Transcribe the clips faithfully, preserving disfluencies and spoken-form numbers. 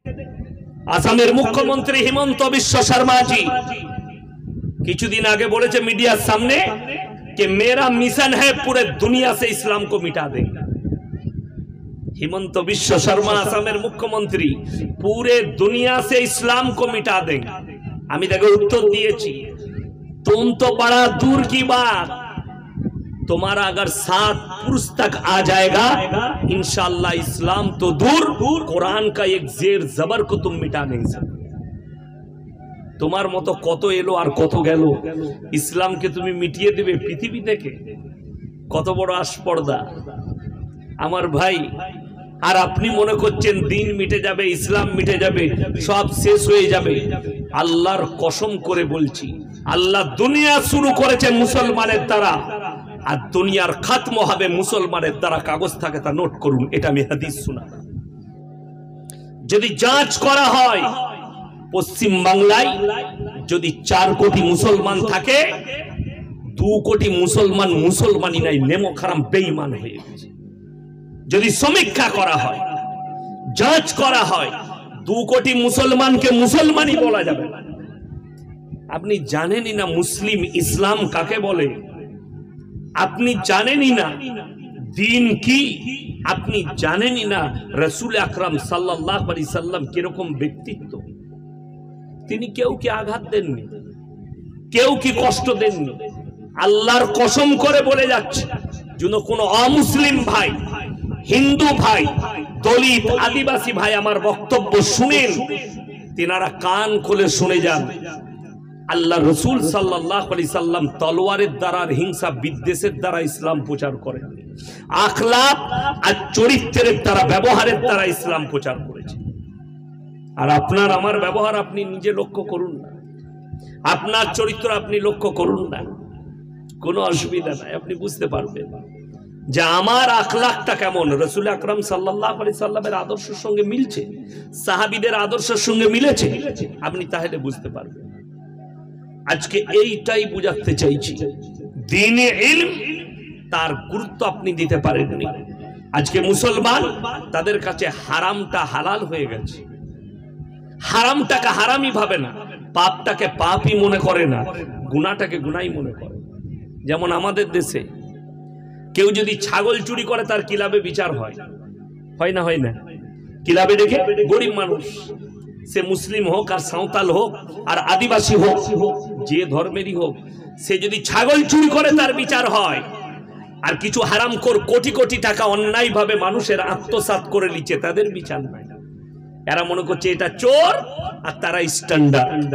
আসামের মুখ্যমন্ত্রী হিমন্ত বিশ্ব শর্মাজি কিছুদিন আগে বলেছে মিডিয়ার সামনে कि मेरा मिशन है पूरे दुनिया से इस्लाम को मिटा देंगे। हिमंत विश्व शर्मा आसामेर मुख्यमंत्री पूरे दुनिया से इस्लाम को मिटा देंगे। আমি তাকে উত্তর দিয়েছি, तुम तो बड़ा दूर की बात, तुम्हारा अगर सात पुरुष तक आ जाएगा इंशाअल्लाह इस्लाम तो दूर कुरान का एक जेर जबर को तुम मिटा नहीं सकते। তোমার মতো কত এলো আর কত গেল, ইসলামকে তুমি মিটিয়ে দেবে পৃথিবী থেকে? কত বড় আস্পর্ধা আমার ভাই। আর আপনি মনে করছেন দিন মিটে যাবে, ইসলাম মিটে যাবে, সব শেষ হয়ে যাবে। আল্লাহর কসম করে বলছি, আল্লাহ দুনিয়া শুরু করেছে মুসলমানের দ্বারা, আর দুনিয়ার খাতম হবে মুসলমানের দ্বারা। কাগজ থাকে তা নোট করুন, এটা আমি হাদিস শোনালাম। যদি যাচ করা হয় পশ্চিম বাংলায় যদি চার কোটি মুসলমান থাকে, দু কোটি মুসলমান মুসলমানই নাই, নেমো খারাম বেঈমান হয়ে গেছে। যদি সমীক্ষা করা হয়, যাচ করা হয়, দু কোটি মুসলমানকে মুসলমানই বলা যাবে না। আপনি জানেনই না মুসলিম ইসলাম কাকে বলে, আপনি জানেনই না দিন কি, আপনি জানেনই না রাসূল আকরাম সাল্লাল্লাহু আলাইহি সাল্লাম কিরকম ব্যক্তিত্ব। তিনি কেউ কি আঘাত দেননি, কেউ কি কষ্ট দেননি। আল্লাহর কসম করে বলে যাচ্ছে, যেন কোন অমুসলিম ভাই, হিন্দু ভাই, দলিত আদিবাসী ভাই আমার বক্তব্য শুনেন, তিনারা কান খুলে শুনে যান। আল্লাহ রসুল সাল্লাল্লাহু আলাইহি সাল্লাম তলোয়ারের দ্বারা, হিংসা বিদ্বেষের দ্বারা ইসলাম প্রচার করেন, আখলাক আর চরিত্রের দ্বারা, ব্যবহারের দ্বারা ইসলাম প্রচার করেছে। আর আপনার আমার ব্যবহার আপনি নিজে লক্ষ্য করুন না, আপনার চরিত্র আপনি লক্ষ্য করুন না, কোনো অসুবিধা নাই, আপনি বুঝতে পারবেন যে আমার আখলাকটা কেমন, রাসূল আকরাম সাল্লাল্লাহু আলাইহি সাল্লামের আদর্শের সঙ্গে মিলছে, সাহাবীদের আদর্শের সঙ্গে মিলেছে, আপনি তাহলে বুঝতে পারবেন। আজকে এইটাই বুঝাতে চাইছি, দ্বীনে ইলম তার গুরুত্ব আপনি দিতে পারেননি। আজকে মুসলমান তাদের কাছে হারামটা হালাল হয়ে গেছে, হারামটাকে হারামই ভাবে না, পাপটাকে পাপই মনে করে না, গুনাহটাকে গুনাহই মনে করে। যেমন আমাদের দেশে কেউ যদি ছাগল চুরি করে তার কিলাবে বিচার হয়, হয় না হয় না? কিলাবে দেখে গরিব মানুষ, সে মুসলিম হোক আর সাঁওতাল হোক আর আদিবাসী হোক, যে ধর্মেরই হোক, সে যদি ছাগল চুরি করে তার বিচার হয়। আর কিছু হারামখোর কোটি কোটি টাকা অন্যায় ভাবে মানুষের আত্মসাৎ করে নিচ্ছে, তাদের বিচার নাই। এরা মনে করছে এটা চোর আর তারা স্ট্যান্ডার্ড।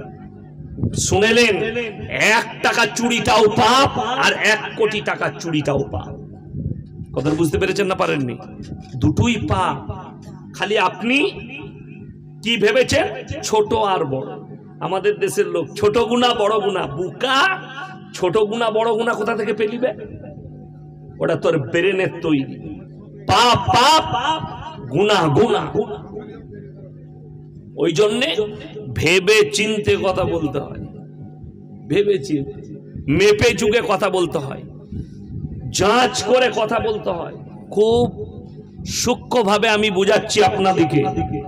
শুনেলেন, এক টাকা চুরিটাও পাপ আর এক কোটি টাকা চুরিটাও পাপ। কথা বুঝতে পেরেছেন না পারেননি? দুটোই পাপ। খালি আপনি কি ভেবেছেন ছোট আর বড়। আমাদের দেশের লোক ছোট গুনাহ বড় গুনাহ, বুকা। ছোট গুনাহ বড় গুনাহ কোথা থেকে পেলিবে? ওটা তোর ব্রেনের তৈরি। পাপ পাপ, গুনাহ গুনাহ। ওই জন্যে ভেবে চিনতে কথা বলতে হয়, ভেবে চিনতে, মেপে চুকে কথা বলতে হয়, যাচ করে কথা বলতে হয়। খুব সূক্ষ্মভাবে আমি বুঝাচ্ছি আপনাদেরকে।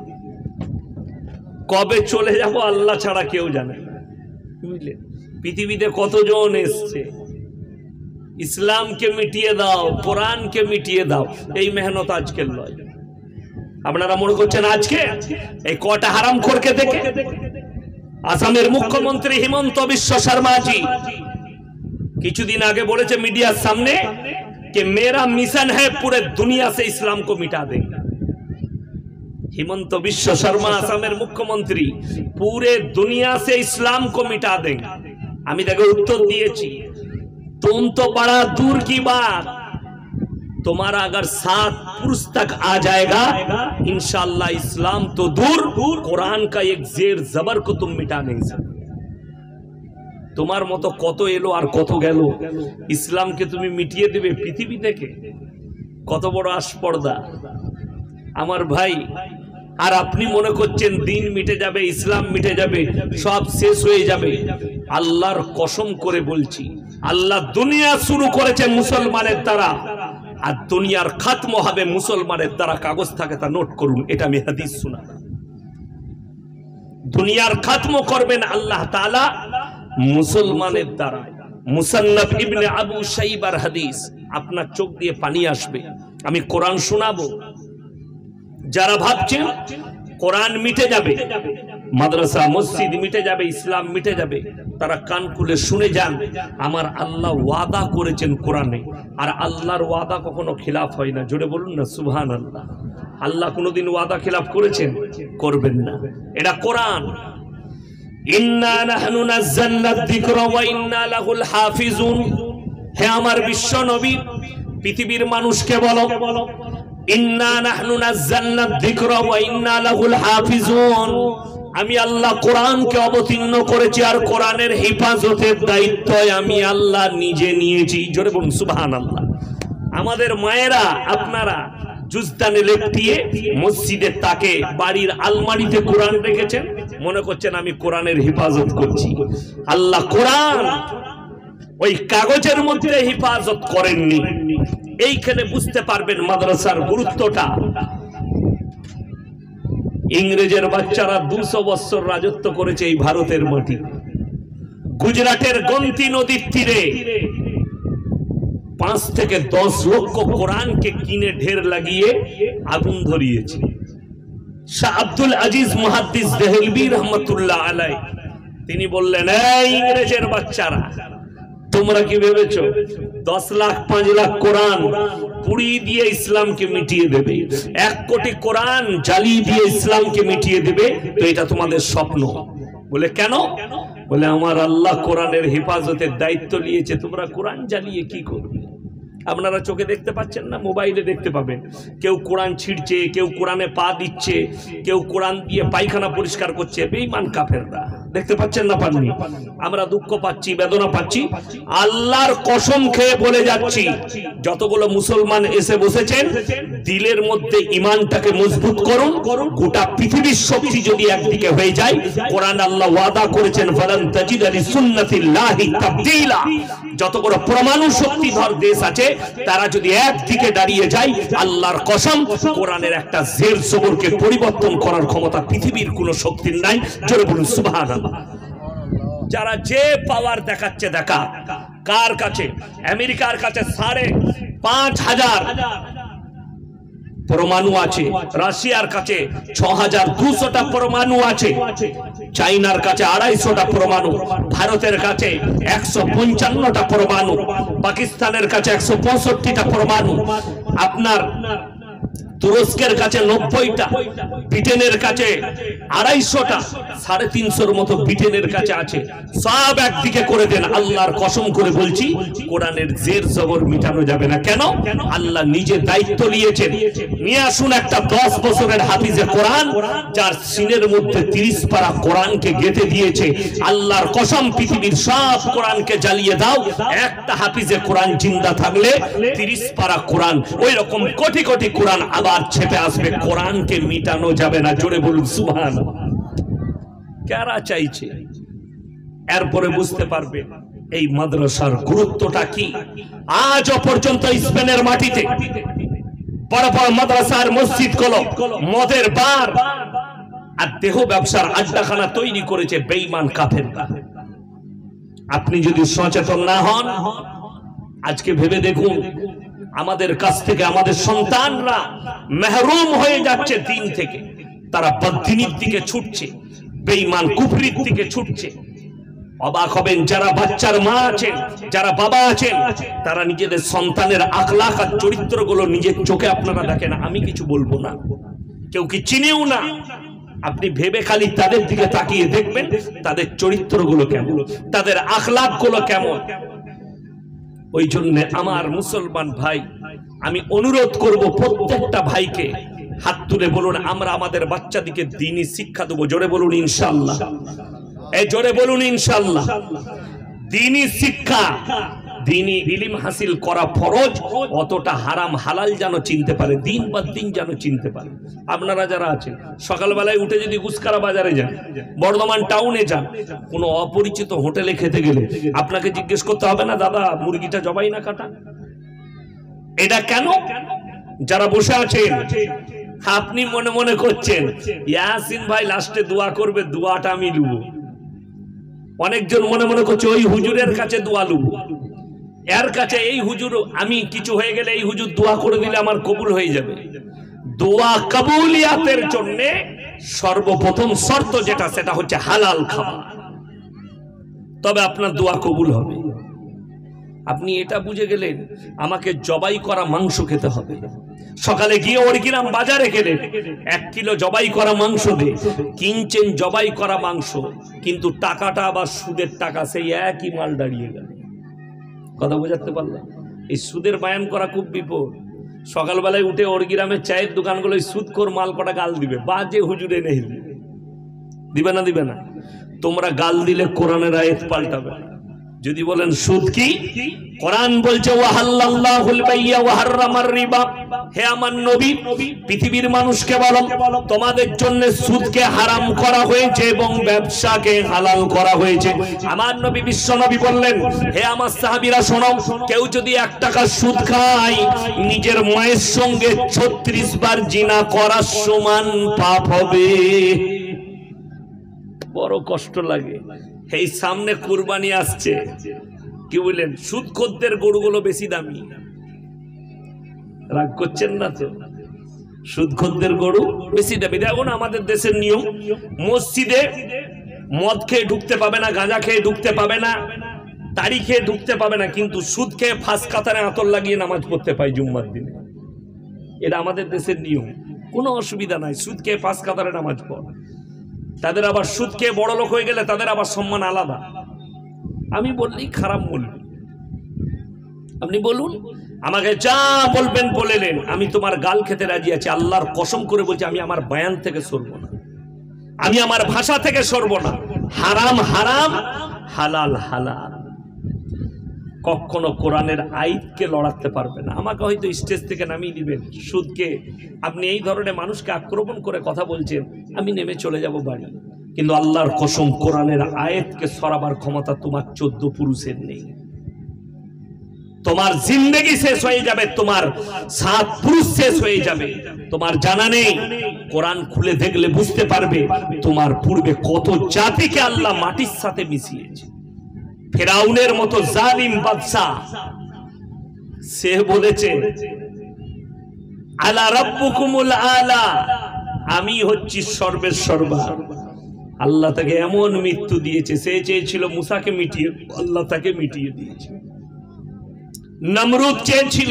কবে চলে যাব আল্লাহ ছাড়া কেউ জানে না, বুঝলেন? পৃথিবীতে কতজন এসছে, ইসলামকে মিটিয়ে দাও, কোরআনকে মিটিয়ে দাও, এই মেহনত আজকের নয়। আপনারা মনে করছেন আজকে এই কটা হারামখোরকে দেখে? আসামের মুখ্যমন্ত্রী হিমন্ত বিশ্ব শর্মাজি কিছুদিন আগে বলেছে মিডিয়ার সামনে कि मेरा मिशन है पूरे दुनिया से इस्लाम को मिटा देंगे। हिमंत विश्व शर्मा आसामेर मुख्यमंत्री पूरे दुनिया से इस्लाम को मिटा देंगे। আমি তাকে উত্তর দিয়েছি, तुम तो बड़ा दूर की बात, तुम्हारा अगर सात पुरुष तक आ जाएगा इंशाअल्लाह इस्लाम तो दूर कुरान का एक जेर जबर को तुम मिटा नहीं सकते। তোমার মতো কত এলো আর কত গেল, ইসলামকে তুমি মিটিয়ে দেবে পৃথিবী থেকে? কত বড় আস্পর্ধা আমার ভাই। আর আপনি মনে করছেন দিন মিটে যাবে, ইসলাম মিটে যাবে, সব শেষ হয়ে যাবে। আল্লাহর কসম করে বলছি, আল্লাহ দুনিয়া শুরু করেছে মুসলমানের দ্বারা, আর দুনিয়ার খাতম হবে মুসলমানের দ্বারা। কাগজ থাকে তা নোট করুন, এটা আমি হাদিস শোনালাম। দুনিয়ার খাতম করবেন আল্লাহ তাআলা মুসলমানের দ্বারা। মুসান্নাফ ইবনে আবু শাইবার হাদিস, আপনার চোখ দিয়ে পানি আসবে। আমি কোরআন শোনাবো, যারা ভাবছেন কোরআন মিটে যাবে, মাদ্রাসা মসজিদ মিটে যাবে, ইসলাম মিটে যাবে, তারা কান খুলে শুনে যান। আমার আল্লাহ ওয়াদা করেছেন কোরআনে, আর আল্লাহর ওয়াদা কখনো খিলাফ হয় না। জোরে বলুন না সুবহানাল্লাহ। আল্লাহ কোনোদিন ওয়াদা খিলাফ করেছেন? করবেন না। এটা কোরআন। ইন্না নাহনু নাযালনা যিকরা ওয়া ইন্না লাহুল হাফিজুন। হে আমার বিশ্ব নবী, পৃথিবীর মানুষকে বলো, ইন্না নাহনু নাযালনা যিকরা ওয়া ইন্না লাহুল হাফিজুন। আমি আল্লাহ কোরআনকে অবতীর্ণ করেছি, আর কোরআনের হেফাজতের দায়িত্ব আমি আল্লাহ নিজে নিয়েছি। জোরে বলুন সুবহানাল্লাহ। আমাদের মায়েরা, আপনারা জুজদানে লেপটিয়ে মসজিদের তাকে, বাড়ির আলমারিতে কোরআন রেখেছেন, মনে করছেন আমি কোরআনের হেফাজত করছি। আল্লাহ কোরআন ওই কাগজের মধ্যে হেফাজত করেননি। এইখানে বুঝতে পারবেন মাদ্রাসার গুরুত্বটা। ইংরেজের বাচ্চারা দুশো বছর রাজত্ব করেছে এই ভারতের মাটি। গুজরাটের গন্তি নদীর তীরে পাঁচ থেকে দশ লক্ষ কোরআনকে কিনে ঢের লাগিয়ে আগুন ধরিয়েছে। শাহ আব্দুল আজিজ মুহাদ্দিস দেহলভী রহমতুল্লাহ আলাই তিনি বললেন, এই ইংরেজের বাচ্চারা, তোমরা কি ভেবেছো দশ লাখ পাঁচ লাখ কোরআন পুড়িয়ে দিয়ে ইসলামকে মিটিয়ে দেবে, এক কোটি কোরআন জ্বালিয়ে দিয়ে ইসলামকে মিটিয়ে দেবে? তো এটা তোমাদের স্বপ্ন। বলে কেন? বলে আমার আল্লাহ কোরআনের হেফাজতের দায়িত্ব নিয়েছে, তোমরা কোরআন জ্বালিয়ে কি করবে? আপনারা চোখে দেখতে পাচ্ছেন না, মোবাইলে দেখতে পাবেন। কেউ কোরআন ছিঁড়ছে, কেউ কোরআনে পা দিচ্ছে, কেউ কোরআন দিয়ে পায়খানা পরিষ্কার করছে। বেঈমান কাফেররা, দেখতে পাচ্ছেন না? পাননি? আমরা দুঃখ পাচ্ছি, বেদনা পাচ্ছি। আল্লাহর কসম খেয়ে বলে যাচ্ছি, যতগুলো মুসলমান এসে বসেছেন, দিলের মধ্যে ঈমানটাকে মজবুত করুন। গোটা পৃথিবীর শক্তি যদি একদিকে হয়ে যায়, কোরআন আল্লাহ ওয়াদা করেছেন, ফালান তাজিদা লিসুন্নাতিল্লাহি তাবদীলা। যতগুলো পরমাণু শক্তিধর দেশ আছে, তারা যদি একদিকে দাঁড়িয়ে যায়, আল্লাহর কসম, কোরআনের একটা জের জবরকে পরিবর্তন করার ক্ষমতা পৃথিবীর কোন শক্তির নাই। জোরে বলুন সুবহানাল্লাহ। যারা যে পাওয়ার দেখাচ্ছে, দেখা কার কাছে? আমেরিকার কাছে সাড়ে পাঁচ হাজার পরমাণু আছে, রাশিয়ার কাছে ছ হাজার দুশোটা পরমাণু আছে, চাইনার কাছে আড়াইশোটা পরমাণু, ভারতের কাছে একশো পঞ্চান্নটা পরমাণু, পাকিস্তানের কাছে একশো পঁয়ষট্টিটা পরমাণু, আপনার তুরস্কের কাছে নব্বইটা, ব্রিটেনের কাছে আড়াইশোটা, সাড়ে তিনশোর মতো ব্রিটেনের কাছে আছে। সব একদিকে করে দেন, আল্লাহর কসম করে বলছি, কোরআনের জের জবর মিটানো যাবে না। কেন? আল্লাহ নিজে দায়িত্ব নিয়েছেন। নিয়ে আসুন একটা দশ বছরের হাফিজে কোরআন, যার সিনের মধ্যে তিরিশ পারা কোরআনকে গেঁথে দিয়েছে। আল্লাহর কসম, পৃথিবীর সব কোরআনকে জ্বালিয়ে দাও, একটা হাফিজে কোরআন জিন্দা থাকলে তিরিশ পারা কোরআন, ওই রকম কোটি কোটি কোরআন আবার ছেপে আসবে। কোরআনকে মিটানো যাবে না। জোরে বলুন সুবহানাল্লাহ। কারা চাইছে? এরপরে বুঝতে পারবে এই মাদ্রাসার গুরুত্বটা কি। আজ পর্যন্ত স্পেনের মাটিতে বড় বড় মাদ্রাসার মসজিদ গুলো মদের বার আর দেহ ব্যবসার আড্ডাখানা তৈরি করেছে বেঈমান কাফেররা। আপনি যদি সচেতন না হন, আজকে ভেবে দেখুন, আমাদের কাছ থেকে আমাদের সন্তানরা মেহরুম হয়ে যাচ্ছে দিন থেকে। তারা বদদিনীর দিকে ছুটছে, বেঈমান কুফরির দিকে ছুটছে। অবাক হবেন, যারা বাচ্চার মা আছেন, যারা বাবা আছেন, তারা নিজেদের সন্তানের আখলাক আর চরিত্রগুলো নিজের চোখে আপনারা দেখেন। আমি কিছু বলবো না, কেউ কি চিনেও না। আপনি ভেবে খালি তাদের দিকে তাকিয়ে দেখবেন, তাদের চরিত্রগুলো কেমন, তাদের আখলাক গুলো কেমন। ওই জন্য আমার মুসলমান ভাই, আমি অনুরোধ করব প্রত্যেকটা ভাইকে, হাত তুলে বলুন, আমরা আমাদের বাচ্চাদেরকে দ্বীনি শিক্ষা দেবো। জোরে বলুন ইনশাআল্লাহ। এই জোরে বলুন ইনশাআল্লাহ। দ্বীনি শিক্ষা, দ্বীনি ইলম হাসিল করা ফরজ, অতটা হারাম হালাল যেন চিনতে পারে, দিন বা দিন যেন চিনতে পারে। আপনারা যারা আছেন, সকালবেলায় উঠে যদি গুসকারা বাজারে যান, বর্ধমান টাউনে যান, কোনো অপরিচিত হোটেলে খেতে গেলে আপনাকে জিজ্ঞেস করতে হবে না, দাদা মুরগিটা জবাই না কাটা? এটা কেন? যারা বসে আছেন আপনি মনে মনে করছেন ইয়াসিন ভাই লাস্টে দোয়া করবে, দোয়াটা আমি লুব। অনেকজন মনে মনে করছে ওই হুজুরের কাছে দোয়া লুব, এর কাছে এই হুজুর, আমি কিছু হয়ে গেলে এই হুজুর দোয়া করে দিলে আমার কবুল হয়ে যাবে। দোয়া কবুলিয়াতের জন্য সর্বপ্রথম শর্ত যেটা, সেটা হচ্ছে হালাল খাবার, তবে আপনার দোয়া কবুল হবে। আপনি এটা বুঝে গেলেন আমাকে জবাই করা মাংস খেতে হবে। সকালে গিয়ে অরিগ্রাম বাজারে গেলেন, এক কিলো জবাই করা মাংস দে, কিনছেন জবাই করা মাংস, কিন্তু টাকাটা আবার সুদের টাকা, সেই একই মাল দাঁড়িয়ে গেল। কথা বোঝাতে পারলাম? এই সুদের বায়ান করা খুব বিপদ। সকালবেলায় উঠে অরিগ্রামের চায়ের দোকানগুলো সুদখোর মাল কটা গাল দিবে, বাজে হুজুরে নেই দিবে না, দিবে না। তোমরা গাল দিলে কোরআনের আয়াত পাল্টাবে। যদি বলেন সুদ কি, কোরআন বলছে ওয়াহাল্লাল্লাহুল বাইয়া ওয়া হাররামার রিবা। হে আমার নবী, পৃথিবীর মানুষকে বলো তোমাদের জন্য সুদকে হারাম করা হয়েছে এবং ব্যবসাকে হালাল করা হয়েছে। আমার নবী বিশ্ব নবী বললেন, হে আমার সাহাবীরা শোনো, কেউ যদি এক টাকা সুদ খায় নিজের মায়ের সঙ্গে ছত্রিশ বার জিনা করার সমান পাপ হবে। বড় কষ্ট লাগে। এই সামনে কুরবানি আসছে, কি বলেন, সুদখোরদের গরুগুলো বেশি দামি। রাগ করছেন না তো? সুদখোরদের গরু বেশি দামি। দেখুন আমাদের দেশের নিয়ম, মসজিদে মদ খেয়ে ঢুকতে পাবে না, গাঁজা খেয়ে ঢুকতে পাবে না, তাড়ি খেয়ে ঢুকতে পাবে না, কিন্তু সুদ খেয়ে ফাঁস কাতারে আতর লাগিয়ে নামাজ পড়তে পায় জুম্মার দিনে। এটা আমাদের দেশের নিয়ম, কোনো অসুবিধা নাই। সুদ খেয়ে ফাঁস কাতারে নামাজ পড়। তাদের আবার সুদ খেয়ে বড় লোক হয়ে গেলে তাদের আবার সম্মান আলাদা। আমি বললেই খারাপ বলবি, আপনি বলুন, আমাকে যা বলবেন বলেলেন, আমি তোমার গাল খেতে রাজি আছি। আল্লাহর কসম করে বলছি, আমি আমার বয়ান থেকে সরব না, আমি আমার ভাষা থেকে সরব না। হারাম হারাম, হালাল হালাল। কখনো কোরআনের আয়াতকে লড়াতে পারবে না। আমাকে হয়তো স্টেজ থেকে নামিয়ে দিবেন, সুদকে আপনি এই ধরনের মানুষকে আক্রমণ করে কথা বলছেন, আমি নেমে চলে যাব বাড়ি, কিন্তু আল্লাহর কসম কোরআনের আয়াতকে সরাবার ক্ষমতা তোমার চোদ্দ পুরুষের নেই। তোমার জিন্দেগি শেষ হয়ে যাবে, তোমার সাত পুরুষ শেষ হয়ে যাবে, তোমার জানা নেই। কোরআন খুলে দেখলে বুঝতে পারবে তোমার পূর্বে কত জাতিকে আল্লাহ মাটির সাথে মিশিয়েছে। ফেরাউনের মতো জালিম বাদশা, সে বলেছে আলা রাব্বুকুমুল আলা, আমি হচ্ছি সর্বের সর্বা। আল্লাহ তাকে এমন মৃত্যু দিয়েছে, সে চেয়েছিল মুসাকে মিটিয়ে, আল্লাহ তাকে মিটিয়ে দিয়েছে। নমরুদ চেয়েছিল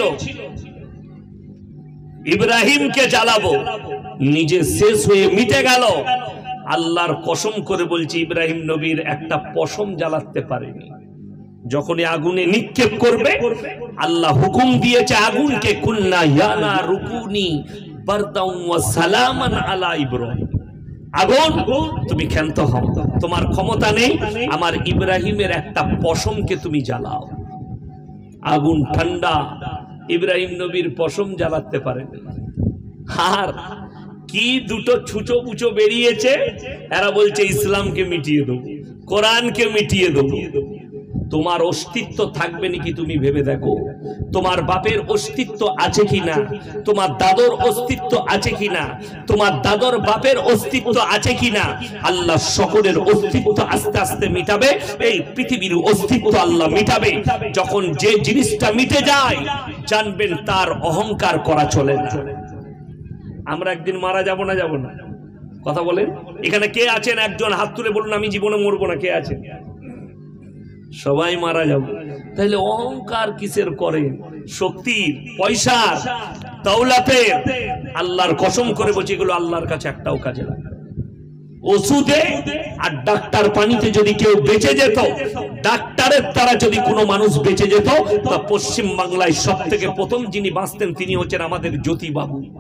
ইব্রাহিমকে জ্বালাবো, নিজে শেষ হয়ে মিটে গেল। আল্লাহর কসম করে বলছি, ইব্রাহিম নবীর একটা পশম জ্বালাতে পারেনি। যখনই আগুনে নিক্ষেপ করবে, আল্লাহ হুকুম দিয়েছে আগুনকে, কুল্লা ইয়া নারু কুনি বারদাও ওয়া সালামান আলা ইব্রাহিম। আগুন তুমি ক্ষান্ত হও, তোমার ক্ষমতা নেই, আমার ইব্রাহিমের একটা পশমকে তুমি জ্বালাও। আগুন ঠান্ডা, ইব্রাহিম নবীর পশম জ্বালাতে পারেনি। আর কি দুটো ছুচো পুচো বেরিয়েছে, এরা বলছে ইসলামকে মিটিয়ে দেবো, কোরআনকে মিটিয়ে দেবো। তোমার অস্তিত্ব থাকবে নাকি তুমি ভেবে দেখো। তোমার বাপের অস্তিত্ব আছে কিনা, তোমার দাদর অস্তিত্ব আছে কিনা, তোমার দাদর বাপের অস্তিত্ব আছে কিনা। আল্লাহ সকলের অস্তিত্ব আস্তে আস্তে মিটাবে, এই পৃথিবীর অস্তিত্ব আল্লাহ মিটাবে। যখন যে জিনিসটা মিটে যায়, জানবেন তার অহংকার করা চলে না। আমরা একদিন মারা যাব না, যাব না? কথা বলেন। এখানে কে আছেন একজন হাত তুলে বলুন, আমি জীবনে মরবো না? কে আছেন? সবাই মারা যাব। তাহলে অহংকার কিসের করেন? শক্তির, পয়সার, দৌলতের। আল্লাহর কসম করে বলছি, এগুলো আল্লাহর কাছে একটাও কাজে লাগে। ওষুধে আর ডাক্তার পানিতে যদি কেউ বেঁচে যেত, ডাক্তারের দ্বারা যদি কোনো মানুষ বেঁচে যেত, তা পশ্চিম বাংলায় সব থেকে প্রথম যিনি বাঁচতেন তিনি হচ্ছেন আমাদের জ্যোতি বাবু।